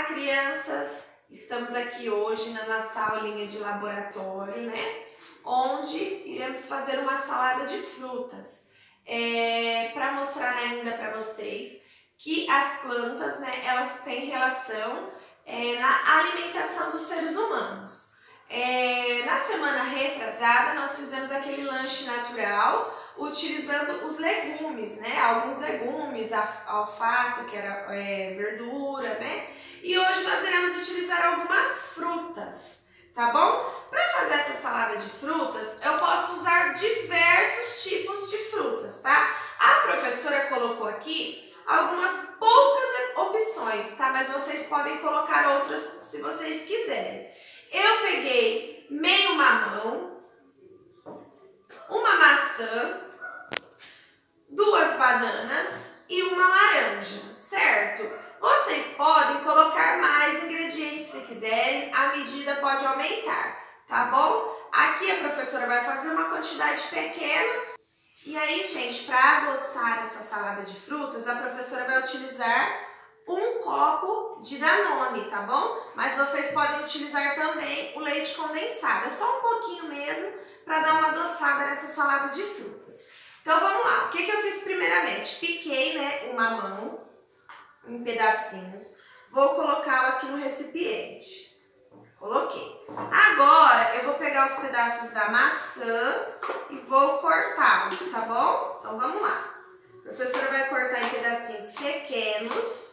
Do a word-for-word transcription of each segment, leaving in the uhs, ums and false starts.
crianças! Estamos aqui hoje na nossa aulinha de laboratório, né? Onde iremos fazer uma salada de frutas. É, para mostrar ainda para vocês que as plantas, né, elas têm relação é, na alimentação dos seres humanos. É, na semana retrasada, nós fizemos aquele lanche natural utilizando os legumes, né? Alguns legumes, a alface, que era é, verdura, né? E hoje nós iremos utilizar algumas frutas, tá bom? Para fazer essa salada de frutas, eu posso usar diversos tipos de frutas, tá? A professora colocou aqui algumas poucas opções, tá? Mas vocês podem colocar outras se vocês quiserem. Eu peguei meio mamão, uma maçã, duas bananas e uma laranja, certo? Vocês podem colocar mais ingredientes se quiserem, a medida pode aumentar, tá bom? Aqui a professora vai fazer uma quantidade pequena. E aí, gente, para adoçar essa salada de frutas, a professora vai utilizar um copo de Danone, tá bom? Mas vocês podem utilizar também o leite condensado, é só um pouquinho mesmo para dar uma adoçada nessa salada de frutas. Então vamos lá, o que, que eu fiz primeiramente? Piquei, né, o mamão em pedacinhos, vou colocá-lo aqui no recipiente. Coloquei. Agora eu vou pegar os pedaços da maçã e vou cortá-los, tá bom? Então vamos lá. A professora vai cortar em pedacinhos pequenos.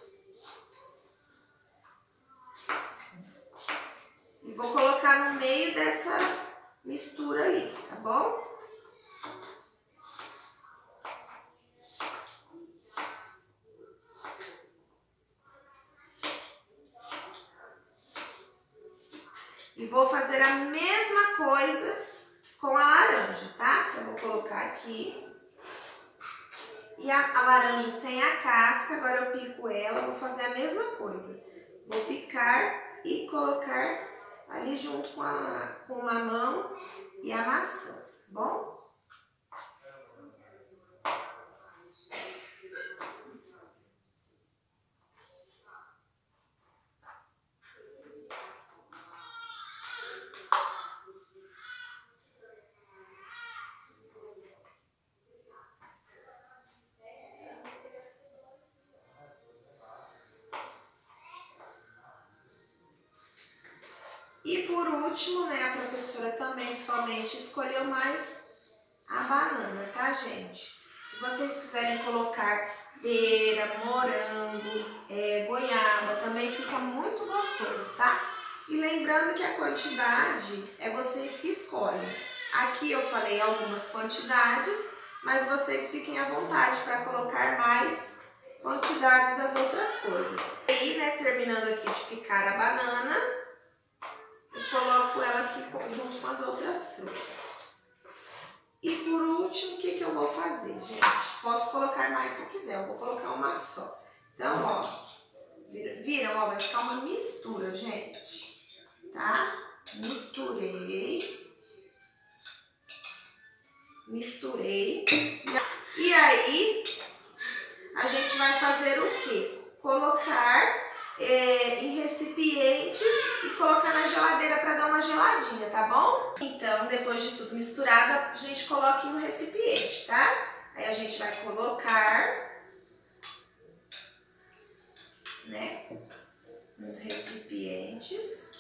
E vou colocar no meio dessa mistura ali, tá bom? E vou fazer a mesma coisa com a laranja, tá? Eu vou colocar aqui. E a, a laranja sem a casca, agora eu pico ela, vou fazer a mesma coisa. Vou picar e colocar ali junto com, a, com o mamão e a maçã, tá bom? E por último, né, a professora também somente escolheu mais a banana, tá, gente? Se vocês quiserem colocar pera, morango, é, goiaba, também fica muito gostoso, tá? E lembrando que a quantidade é vocês que escolhem. Aqui eu falei algumas quantidades, mas vocês fiquem à vontade para colocar mais quantidades das outras coisas. Aí, né, terminando aqui de picar a banana, eu coloco ela aqui junto com as outras frutas. E por último, o que, que eu vou fazer, gente? Posso colocar mais se quiser, eu vou colocar uma só. Então, ó, viram, ó, vai ficar uma mistura, gente. Tá? Misturei. Misturei. E aí, a gente vai fazer o quê? Colocar É, em recipientes e colocar na geladeira para dar uma geladinha, tá bom? Então, depois de tudo misturado, a gente coloca em um recipiente, tá? Aí a gente vai colocar, né, nos recipientes.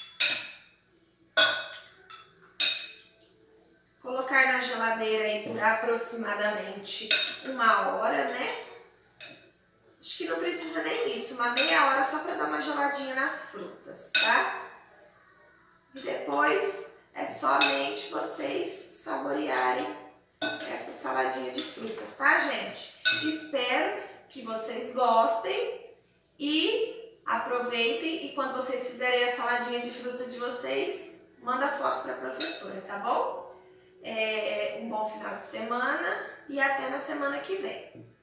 Colocar na geladeira aí por aproximadamente uma hora, né? Acho que não precisa nem isso, uma meia hora só para dar uma geladinha nas frutas, tá? E depois é somente vocês saborearem essa saladinha de frutas, tá, gente? Espero que vocês gostem e aproveitem. E quando vocês fizerem a saladinha de frutas de vocês, manda foto para a professora, tá bom? É, um bom final de semana e até na semana que vem.